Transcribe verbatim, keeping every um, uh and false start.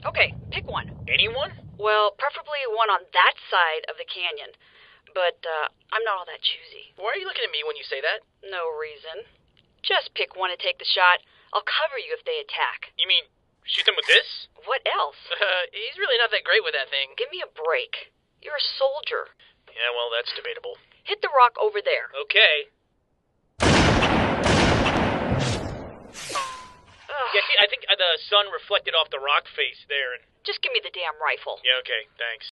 Okay, pick one. Anyone? Well, preferably one on that side of the canyon. But, uh, I'm not all that choosy. Why are you looking at me when you say that? No reason. Just pick one and take the shot. I'll cover you if they attack. You mean, shoot them with this? What else? Uh, he's really not that great with that thing. Give me a break. You're a soldier. Yeah, well, that's debatable. Hit the rock over there. Okay. Ugh. Yeah, see, I think uh, the sun reflected off the rock face there. And... Just give me the damn rifle. Yeah, okay, thanks.